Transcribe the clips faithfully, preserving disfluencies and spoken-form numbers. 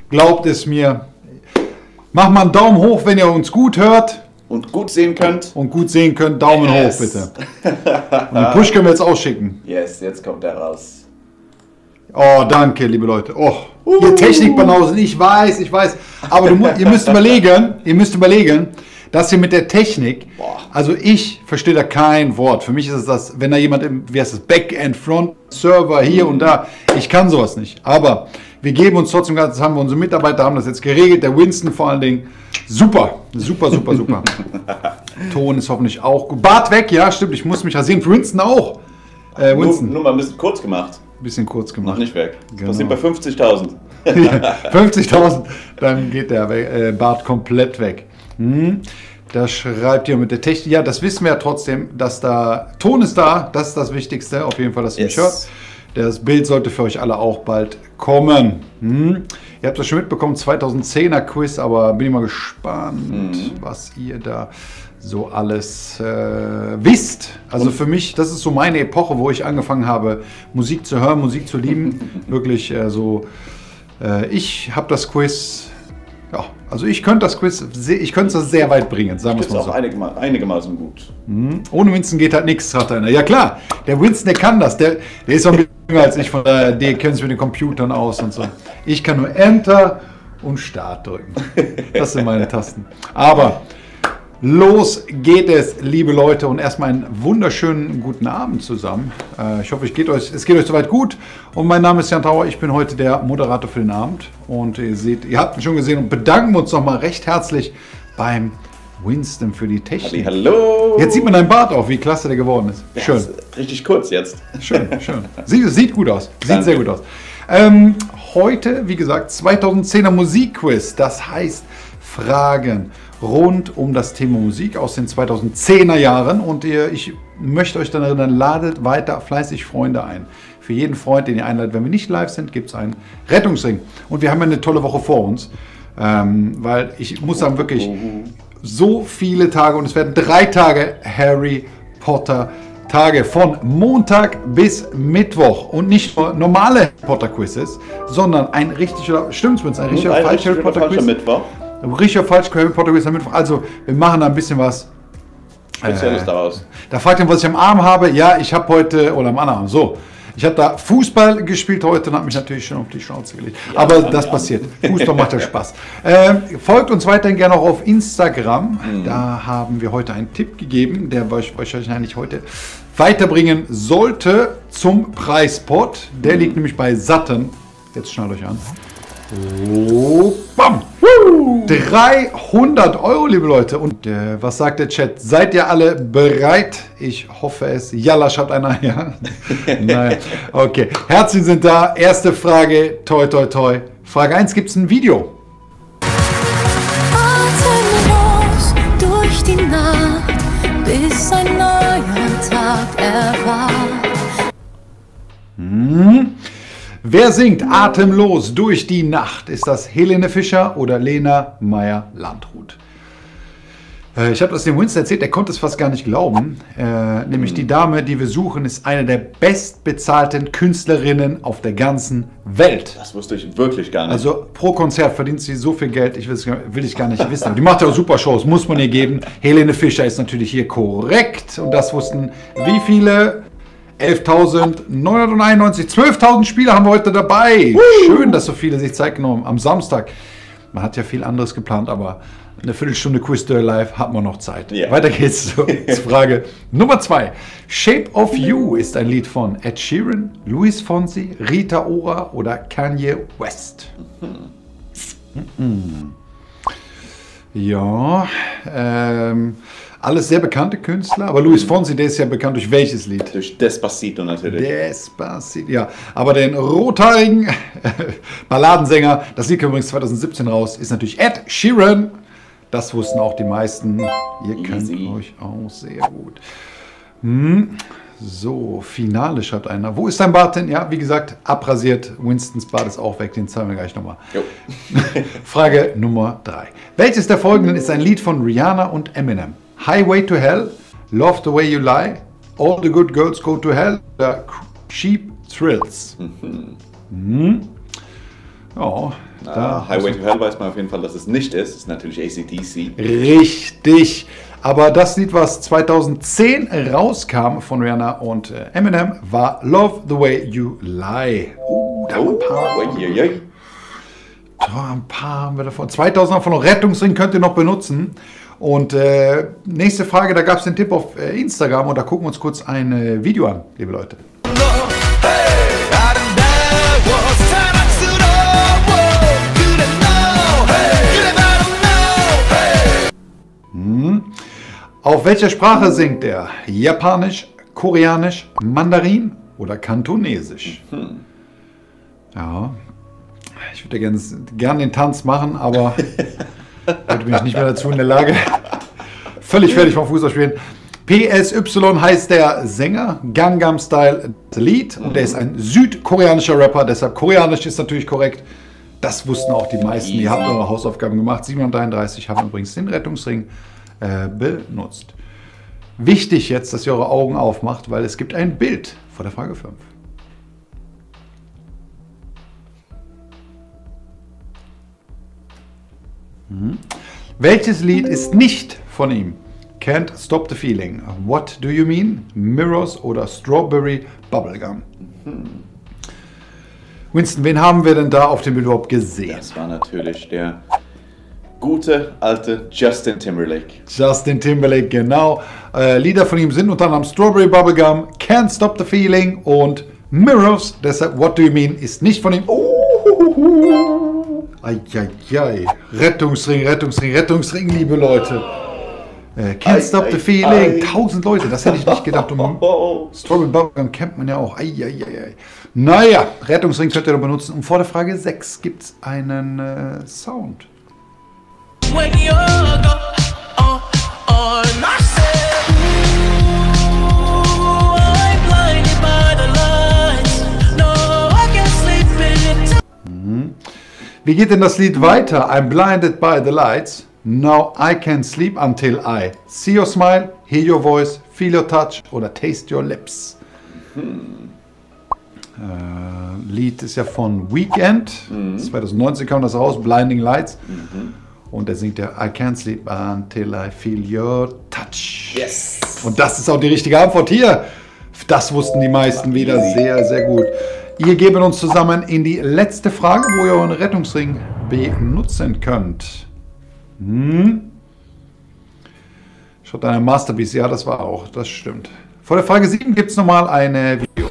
Glaubt es mir. Macht mal einen Daumen hoch, wenn ihr uns gut hört. Und gut sehen könnt. Und gut sehen könnt. Daumen yes. hoch, bitte. Und den Push können wir jetzt ausschicken. Yes, jetzt kommt er raus. Oh, danke, liebe Leute. Oh, uh. ihr Technikbanausen, ich weiß, ich weiß. Aber du, ihr müsst überlegen, ihr müsst überlegen, dass ihr mit der Technik, Boah. also ich verstehe da kein Wort. Für mich ist es das, wenn da jemand im, wie heißt das, Backend, Front, Server hier mhm. und da, ich kann sowas nicht. Aber wir geben uns trotzdem, das haben wir unsere Mitarbeiter, haben das jetzt geregelt, der Winston vor allen Dingen. Super, super, super, super. Ton ist hoffentlich auch gut. Bart weg, ja, stimmt, ich muss mich rasieren. Für Winston auch. Äh, Winston. Nur, nur mal ein bisschen kurz gemacht. Ein bisschen kurz gemacht. Noch nicht weg. Genau. Das sind bei fünfzigtausend. Ja, fünfzigtausend, dann geht der äh, Bart komplett weg. Hm. Da schreibt ihr mit der Technik, ja, das wissen wir ja trotzdem, dass da, Ton ist da, das ist das Wichtigste, auf jeden Fall, dass ihr yes. mich hört. Das Bild sollte für euch alle auch bald kommen. Hm. Ihr habt das schon mitbekommen, zweitausendzehner Quiz, aber bin ich mal gespannt, mhm. was ihr da so alles äh, wisst. Also Und? für mich, das ist so meine Epoche, wo ich angefangen habe, Musik zu hören, Musik zu lieben. Wirklich äh, so, äh, ich habe das Quiz... Ja, also ich könnte das Quiz, ich könnte es sehr weit bringen, sagen wir es mal so. auch einige, einigermaßen gut. Mhm. Ohne Winston geht halt nichts, sagt einer. Ja klar, der Winston, der kann das, der, der ist auch ein bisschen jünger als ich, von daher, der kennt sich mit den Computern aus und so. Ich kann nur Enter und Start drücken. Das sind meine Tasten. Aber los geht es, liebe Leute, und erstmal einen wunderschönen guten Abend zusammen. Äh, ich hoffe, es geht euch, es geht euch soweit gut. Und mein Name ist Jan Tauer, ich bin heute der Moderator für den Abend. Und ihr seht, ihr habt ihn schon gesehen und bedanken uns nochmal recht herzlich beim Winston für die Technik. Hallo! Jetzt sieht man deinen Bart auch, wie klasse der geworden ist. Ja, schön. Ist richtig kurz jetzt. Schön, schön. Sieht, sieht gut aus. Sieht Danke. sehr gut aus. Ähm, heute, wie gesagt, zweitausendzehner Musikquiz. Das heißt, Fragen rund um das Thema Musik aus den zweitausendzehner Jahren, und ihr, ich möchte euch dann erinnern, ladet weiter fleißig Freunde ein. Für jeden Freund, den ihr einladet, wenn wir nicht live sind, gibt es einen Rettungsring. Und wir haben ja eine tolle Woche vor uns, ähm, weil ich muss sagen, wirklich so viele Tage, und es werden drei Tage Harry Potter Tage von Montag bis Mittwoch, und nicht nur normale Harry Potter Quizzes, sondern ein richtiger, stimmt's mit ein richtiger falsch Harry Potter Quiz. Mittwoch. Richtig falsch, Harry Potter Quiz am Mittwoch. Also, wir machen da ein bisschen was Spezielles äh, daraus. Da fragt ihr, was ich am Arm habe. Ja, ich habe heute, oder am anderen Arm, so. Ich habe da Fußball gespielt heute und habe mich natürlich schon auf die Schnauze gelegt. Ja, aber das ja. passiert. Fußball macht ja Spaß. Äh, folgt uns weiterhin gerne auch auf Instagram. Mhm. Da haben wir heute einen Tipp gegeben, der euch wahrscheinlich heute weiterbringen sollte zum Preispot. Der mhm. liegt nämlich bei satten. Jetzt schnallt euch an. Oh, bam! dreihundert Euro, liebe Leute. Und äh, was sagt der Chat? Seid ihr alle bereit? Ich hoffe es. Jalla, schreibt einer. Ja. Naja. Okay. Herzen sind da. Erste Frage. Toi, toi, toi. Frage eins. Gibt es ein Video? Atemlos durch die Nacht, bis ein neuer Tag erwacht. Hm. Wer singt atemlos durch die Nacht? Ist das Helene Fischer oder Lena Meyer-Landrut? Äh, ich habe das dem Winston erzählt, er konnte es fast gar nicht glauben. Äh, nämlich die Dame, die wir suchen, ist eine der bestbezahlten Künstlerinnen auf der ganzen Welt. Das wusste ich wirklich gar nicht. Also pro Konzert verdient sie so viel Geld, ich will, will ich gar nicht wissen. Die macht ja auch super Shows, muss man ihr geben. Helene Fischer ist natürlich hier korrekt. Und das wussten wie viele? elftausendneunhunderteinundneunzig, zwölftausend Spieler haben wir heute dabei. Woo! Schön, dass so viele sich Zeit genommen haben am Samstag. Man hat ja viel anderes geplant, aber eine Viertelstunde Quiz Duell Live hat man noch Zeit. Yeah. Weiter geht's zur Frage Nummer zwei. Shape of You ist ein Lied von Ed Sheeran, Luis Fonsi, Rita Ora oder Kanye West. Mhm. Mhm. Ja, ähm... alles sehr bekannte Künstler, aber Luis Fonsi, der ist ja bekannt durch welches Lied? Durch Despacito natürlich. Despacito, ja. Aber den rothaarigen Balladensänger, das Lied kam übrigens zweitausendsiebzehn raus, ist natürlich Ed Sheeran. Das wussten auch die meisten. Ihr kennt euch auch sehr gut. Hm. So, Finale schreibt einer. Wo ist dein Bart denn? Ja, wie gesagt, abrasiert. Winstons Bart ist auch weg, den zeigen wir gleich nochmal. Frage Nummer drei. Welches der folgenden ist ein Lied von Rihanna und Eminem? Highway to Hell, Love the Way You Lie, All the Good Girls Go to Hell oder Cheap Thrills. Mhm. Mhm. Ja, Ah, da Highway to Hell weiß man auf jeden Fall, dass es nicht ist. Das ist natürlich A C D C. richtig. Aber das Lied, was zweitausendzehn rauskam von Rihanna und äh, Eminem, war Love the Way You Lie. Uh, da haben wir ein paar. Oh, ui, ui. Ja, ein paar haben wir davon. zweitausend haben wir noch. Rettungsring könnt ihr noch benutzen. Und äh, nächste Frage, da gab es den Tipp auf äh, Instagram und da gucken wir uns kurz ein äh, Video an, liebe Leute. Hm. Auf welcher Sprache singt er? Japanisch, Koreanisch, Mandarin oder Kantonesisch? Hm. Ja, ich würde gerne gern den Tanz machen, aber heute bin ich nicht mehr dazu in der Lage. Völlig fertig vom Fußball spielen. P S Y heißt der Sänger, Gangnam Style das Lied und der ist ein südkoreanischer Rapper, deshalb koreanisch ist natürlich korrekt. Das wussten auch die meisten, ihr habt eure Hausaufgaben gemacht. siebenhundertdreiunddreißig haben übrigens den Rettungsring äh, benutzt. Wichtig jetzt, dass ihr eure Augen aufmacht, weil es gibt ein Bild vor der Frage fünf. Hm. Welches Lied ist nicht von ihm? Can't Stop the Feeling, What Do You Mean, Mirrors oder Strawberry Bubblegum? Mhm. Winston, wen haben wir denn da auf dem Bild überhaupt gesehen? Das war natürlich der gute alte Justin Timberlake. Justin Timberlake, genau. Äh, Lieder von ihm sind unter anderem Strawberry Bubblegum, Can't Stop the Feeling und Mirrors. Deshalb What Do You Mean ist nicht von ihm. Oh, Eieiei. Rettungsring, Rettungsring, Rettungsring, liebe Leute. Äh, Can't ei, Stop ei, the Feeling. Ei. Tausend Leute, das hätte ich nicht gedacht. Um Strawberry Bubblegum kennt man ja auch. Eieiei. Naja, Rettungsring könnt ihr noch benutzen. Und vor der Frage sechs gibt es einen äh, Sound. When you're gone, oh, oh, I'm blinded by the lights. No, I can't sleep in it. Mhm. Wie geht denn das Lied weiter? I'm blinded by the lights. Now I can't sleep until I see your smile, hear your voice, feel your touch oder taste your lips. Mhm. Äh, Lied ist ja von Weekend. Mhm. zwanzig neunzehn kam das raus, Blinding Lights. Mhm. Und er singt ja I can't sleep until I feel your touch. Yes. Und das ist auch die richtige Antwort hier. Das wussten die meisten wieder sehr, sehr gut. Ihr geben uns zusammen in die letzte Frage, wo ihr euren Rettungsring benutzen könnt. Hm. Schaut eine Masterpiece. Ja, das war auch. Das stimmt. Vor der Frage sieben gibt es nochmal ein Video.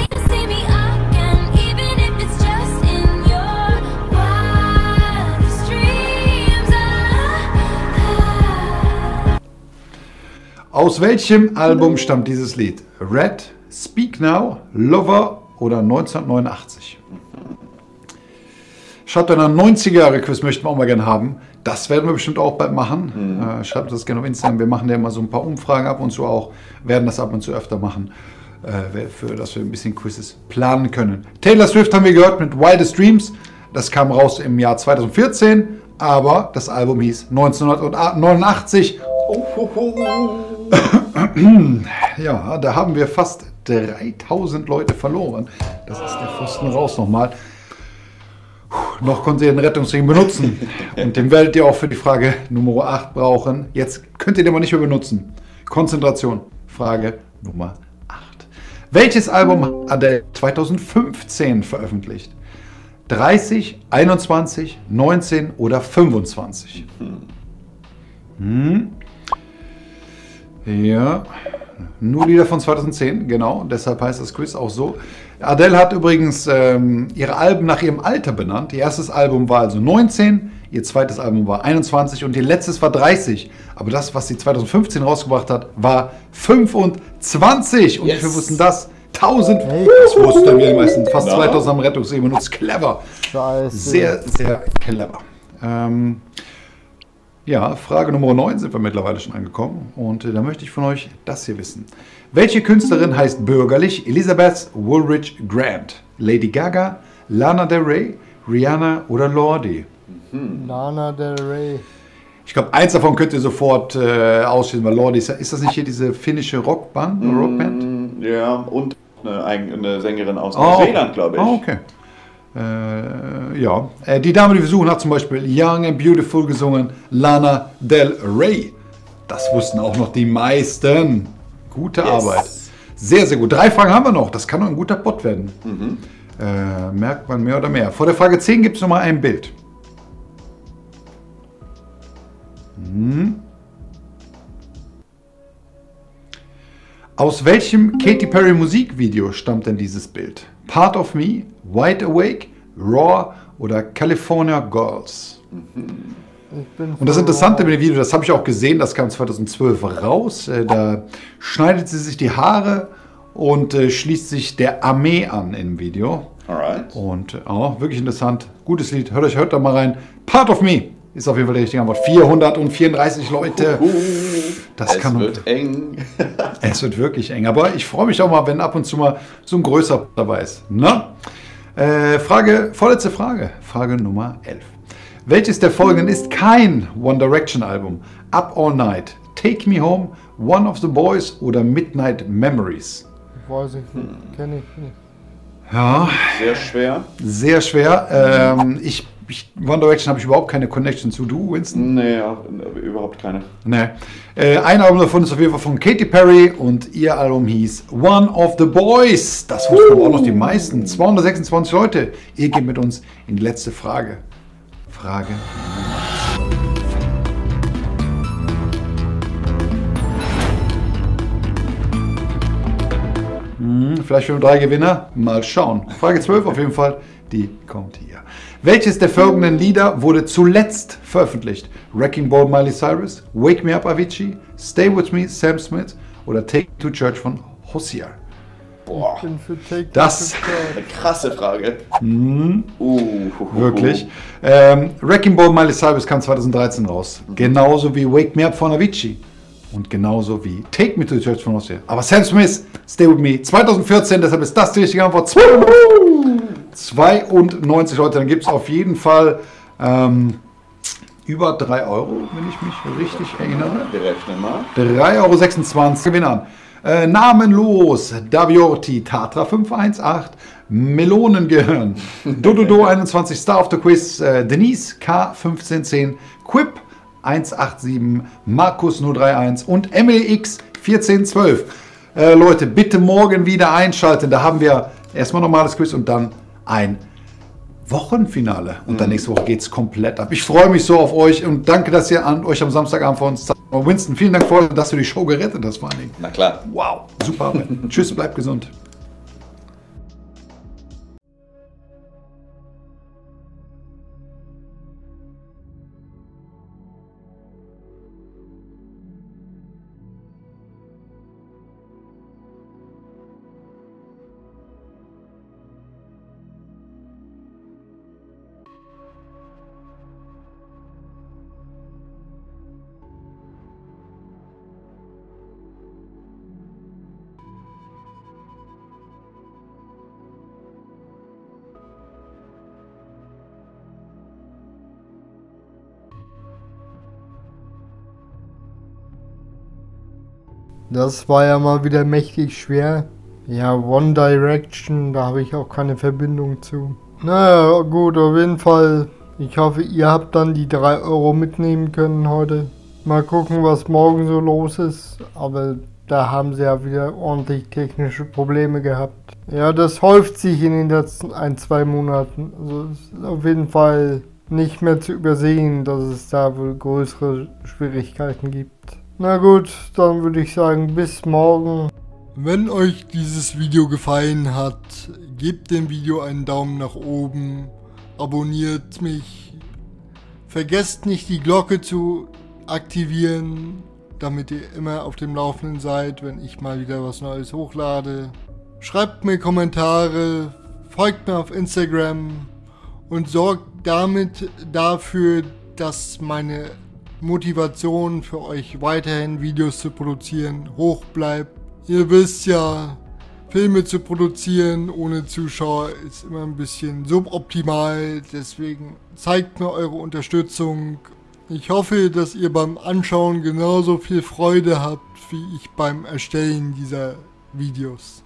Aus welchem Album stammt dieses Lied? Red, Speak Now, Lover oder neunzehnhundertneunundachtzig? Schreibt euch ein neunziger-Jahre-Quiz, möchten wir auch mal gerne haben. Das werden wir bestimmt auch bald machen. Mhm. Äh, schreibt das gerne auf Instagram. Wir machen ja immer so ein paar Umfragen ab und zu auch. Werden das ab und zu öfter machen, äh, für, dass wir ein bisschen Quizzes planen können. Taylor Swift haben wir gehört mit Wildest Dreams. Das kam raus im Jahr zweitausendvierzehn, aber das Album hieß neunzehnhundertneunundachtzig. Ja, da haben wir fast dreitausend Leute verloren. Das ist der Pfosten raus nochmal. Noch konntet ihr den Rettungsring benutzen. Und den werdet ihr auch für die Frage Nummer acht brauchen. Jetzt könnt ihr den mal nicht mehr benutzen. Konzentration. Frage Nummer acht. Welches Album hat Adele zweitausendfünfzehn veröffentlicht? dreißig, einundzwanzig, neunzehn oder fünfundzwanzig? Hm. Ja, nur Lieder von zweitausendzehn, genau, deshalb heißt das Quiz auch so. Adele hat übrigens ähm, ihre Alben nach ihrem Alter benannt. Ihr erstes Album war also neunzehn, ihr zweites Album war einundzwanzig und ihr letztes war dreißig. Aber das, was sie zweitausendfünfzehn rausgebracht hat, war fünfundzwanzig. Und yes. Wie viel wussten das? tausend. Hey. Das wussten wir die meisten. Fast no. zweitausend haben Rettungsring benutzt. Clever. Scheiße. Sehr, sehr clever. Ähm, Ja, Frage Nummer neun sind wir mittlerweile schon angekommen und äh, da möchte ich von euch das hier wissen. Welche Künstlerin heißt bürgerlich Elizabeth Woolridge Grant? Lady Gaga, Lana Del Rey, Rihanna oder Lordi? Mhm. Lana Del Rey. Ich glaube, eins davon könnt ihr sofort äh, ausschließen, weil Lordi ist, ist das nicht hier diese finnische Rockband? Mm, Rockband? Ja, und eine, eine Sängerin aus Neuseeland, oh, glaube ich. Oh, okay. Äh, ja, äh, die Dame, die wir suchen, hat zum Beispiel Young and Beautiful gesungen, Lana Del Rey. Das wussten auch noch die meisten. Gute yes. Arbeit. Sehr, sehr gut. Drei Fragen haben wir noch. Das kann noch ein guter Bot werden. Mhm. Äh, merkt man mehr oder mehr. Vor der Frage zehn gibt es nochmal ein Bild. Hm. Aus welchem Katy Perry Musikvideo stammt denn dieses Bild? Part of Me, Wide Awake, Raw oder California Girls? Und das Interessante mit dem Video, das habe ich auch gesehen, das kam zweitausendzwölf raus. Äh, da schneidet sie sich die Haare und äh, schließt sich der Armee an im Video. Alright. Und oh, wirklich interessant. Gutes Lied. Hört euch, hört da mal rein. Part of Me ist auf jeden Fall der richtige Antwort. vierhundertvierunddreißig Leute. Das es kann wird eng. Es wird wirklich eng. Aber ich freue mich auch mal, wenn ab und zu mal so ein größer dabei ist. Ne? Äh, Frage, vorletzte Frage. Frage Nummer elf. Welches der folgenden ist kein One Direction Album? Up All Night, Take Me Home, One of the Boys oder Midnight Memories? Weiß ich nicht, kenne ich nicht. Ja. Sehr schwer. Sehr schwer. Ähm, ich, ich, One Direction habe ich überhaupt keine Connection zu. Du, Winston? Nee, ja, überhaupt keine. Nee. Äh, ein Album davon ist auf jeden Fall von Katy Perry und ihr Album hieß One of the Boys. Das wussten aber auch noch die meisten. zweihundertsechsundzwanzig Leute. Ihr geht mit uns in die letzte Frage. Frage hm, vielleicht für drei Gewinner. Mal schauen. Frage zwölf auf jeden Fall. Die kommt hier. Welches der folgenden Lieder wurde zuletzt veröffentlicht? Wrecking Ball Miley Cyrus, Wake Me Up Avicii, Stay With Me Sam Smith oder Take Me to Church von Hozier? Boah, das eine krasse Frage. Mm, uh, wirklich. Ähm, Wrecking Ball Miley Cyrus kam zweitausenddreizehn raus. Mhm. Genauso wie Wake Me Up von Avicii. Und genauso wie Take Me to the Church von Hozier. Aber Sam Smith, Stay With Me, zweitausendvierzehn, deshalb ist das die richtige Antwort. zweiundneunzig Leute, dann gibt es auf jeden Fall ähm, über drei Euro, wenn ich mich richtig erinnere. Wir rechnen mal. drei Euro sechsundzwanzig Gewinnern. Äh, namenlos, Daviorti, Tatra fünf eins acht, Melonengehirn, Dododo einundzwanzig, Star of the Quiz, äh, Denise K fünfzehn zehn, Quip eins acht sieben, Markus null drei eins und Emily X vierzehn zwölf. Äh, Leute, bitte morgen wieder einschalten, da haben wir erstmal normales Quiz und dann ein Wochenfinale. Und dann nächste Woche geht es komplett ab. Ich freue mich so auf euch und danke, dass ihr an euch am Samstagabend vor uns zeigt. Winston, vielen Dank, vor, dass du die Show gerettet hast, vor allen Dingen. Na klar. Wow, super Arbeit. Tschüss, bleibt gesund. Das war ja mal wieder mächtig schwer. Ja, One Direction, da habe ich auch keine Verbindung zu. Naja, gut, auf jeden Fall. Ich hoffe, ihr habt dann die drei Euro mitnehmen können heute. Mal gucken, was morgen so los ist. Aber da haben sie ja wieder ordentlich technische Probleme gehabt. Ja, das häuft sich in den letzten ein, zwei Monaten. Also es ist auf jeden Fall nicht mehr zu übersehen, dass es da wohl größere Schwierigkeiten gibt. Na gut, dann würde ich sagen, bis morgen. Wenn euch dieses Video gefallen hat, gebt dem Video einen Daumen nach oben, abonniert mich, vergesst nicht die Glocke zu aktivieren, damit ihr immer auf dem Laufenden seid, wenn ich mal wieder was Neues hochlade. Schreibt mir Kommentare, folgt mir auf Instagram und sorgt damit dafür, dass meine Motivation für euch weiterhin Videos zu produzieren hoch bleibt. Ihr wisst ja, Filme zu produzieren ohne Zuschauer ist immer ein bisschen suboptimal, deswegen zeigt mir eure Unterstützung. Ich hoffe, dass ihr beim Anschauen genauso viel Freude habt wie ich beim Erstellen dieser Videos.